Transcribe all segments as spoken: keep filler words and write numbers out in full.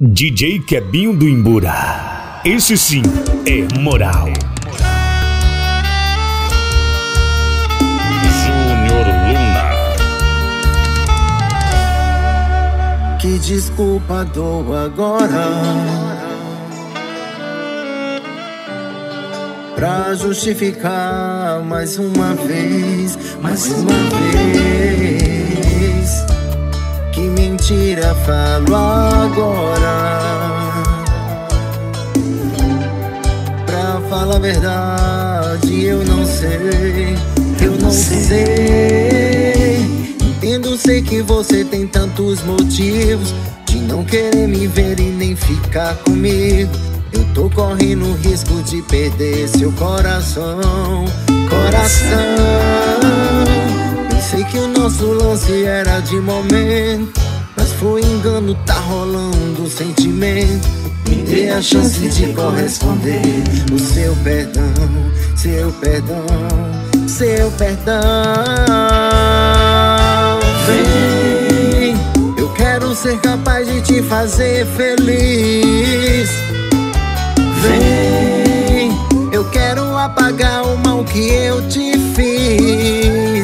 D J Kebinho do Imbura. Esse sim é moral. Júnior Luna. Que desculpa dou agora pra justificar mais uma vez, mais uma vez. Que mentira falo agora? Pra falar a verdade, eu não sei, eu não sei. Entendo, sei que você tem tantos motivos de não querer me ver e nem ficar comigo. Eu tô correndo risco de perder seu coração, coração. Pensei que o nosso lance era de momento, mas foi engano, tá rolando sentimento. Me dê a chance de corresponder. O seu perdão, seu perdão, seu perdão. Vem, eu quero ser capaz de te fazer feliz. Vem, eu quero apagar o mal que eu te fiz.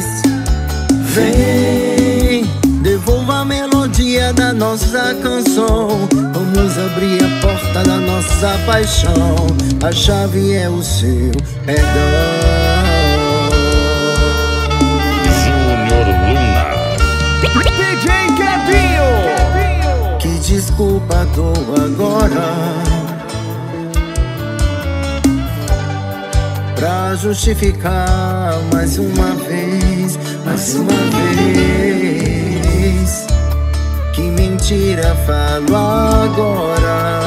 Vem, devolva a melodia da nossa canção. Vamos abrir a porta da nossa paixão. A chave é o seu perdão. Júnior Luna. D J Kebinho. Que desculpa dou agora pra justificar mais uma vez, mais uma vez. Que mentira falo agora?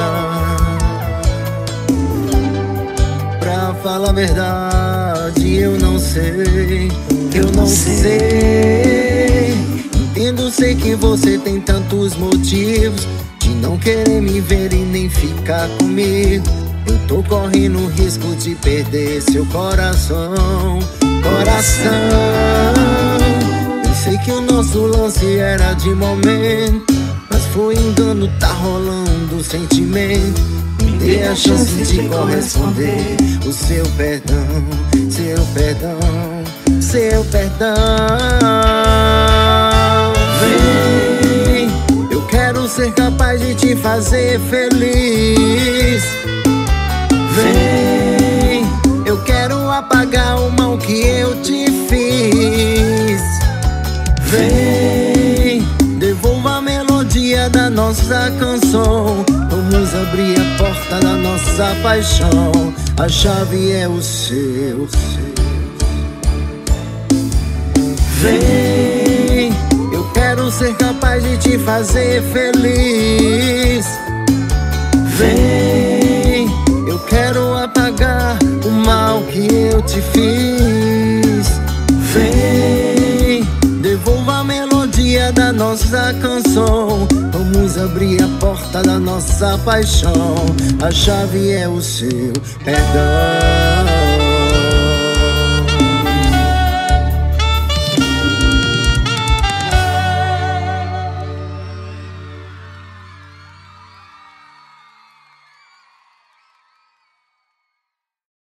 Pra falar a verdade, eu não sei, eu não sei. Entendo, sei que você tem tantos motivos de não querer me ver e nem ficar comigo. Eu tô correndo risco de perder seu coração, coração. Pensei que o nosso lance era de momento, mas foi engano, tá rolando sentimento. Me dê a chance de corresponder. O seu perdão, seu perdão, seu perdão. Vem, eu quero ser capaz de te fazer feliz. Vem, eu quero apagar o mal que eu te fiz. Vem, devolva a melodia da nossa canção. Vamos abrir a porta da nossa paixão. A chave é o seu. Vem, eu quero ser capaz de te fazer feliz. Vem, eu quero apagar o mal que eu te fiz. Vem, devolva a melodia da nossa canção. Vamos abrir a porta da nossa paixão. A chave é o seu perdão.